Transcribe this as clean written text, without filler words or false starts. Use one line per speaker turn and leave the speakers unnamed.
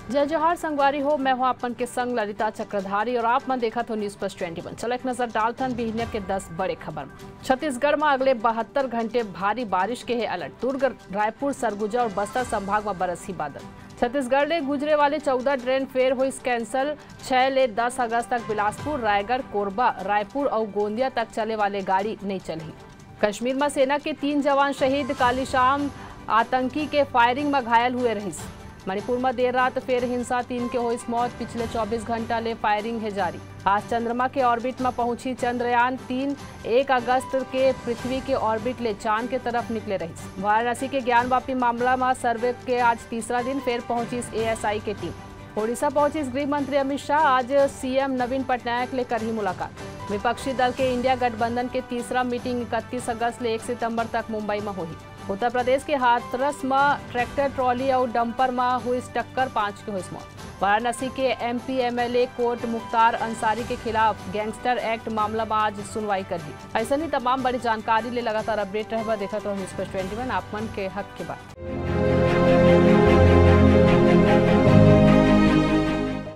जय जोहार संगवारी हो। मैं हूं आपन के संग ललिता चक्रधारी और आप मन देखा तो न्यूज प्लस 21। चलो एक नजर डालथन बिहनिया के 10 बड़े खबर में। छत्तीसगढ़ में अगले 72 घंटे भारी बारिश के है अलर्ट। दुर्ग, रायपुर, सरगुजा और बस्तर संभाग में बरसी बादल। छत्तीसगढ़ ले गुजरे वाले 14 ट्रेन फेर हुई कैंसल। 6 ले 10 अगस्त तक बिलासपुर, रायगढ़, कोरबा, रायपुर और गोंदिया तक चले वाले गाड़ी नहीं चली। कश्मीर में सेना के 3 जवान शहीद। काली शाम आतंकी के फायरिंग में घायल हुए रहीस। मणिपुर में देर रात फिर हिंसा, 3 के हुई मौत। पिछले 24 घंटा ले फायरिंग है जारी। आज चंद्रमा के ऑर्बिट में पहुंची चंद्रयान 3। 1 अगस्त के पृथ्वी के ऑर्बिट ले चांद के तरफ निकले रही। वाराणसी के ज्ञानवापी मामला में सर्वे के आज तीसरा दिन फिर पहुंची एएसआई की टीम। ओडिशा पहुंची गृह मंत्री अमित शाह। आज सीएम नवीन पटनायक लेकर ही मुलाकात। विपक्षी दल के इंडिया गठबंधन के तीसरा मीटिंग 31 अगस्त ले 1 सितंबर तक मुंबई में हुई। उत्तर प्रदेश के हाथरस में ट्रैक्टर ट्रॉली और डंपर में हुई टक्कर, 5 की हुई मौत। वाराणसी के MP MLA court Mukhtar Ansari के खिलाफ गैंगस्टर एक्ट मामला में आज सुनवाई करी। ऐसा ही तमाम बड़ी जानकारी ले लगातार अपडेट रहे देखा तो न्यूज प्लस 21 आप मन के हक के बाद।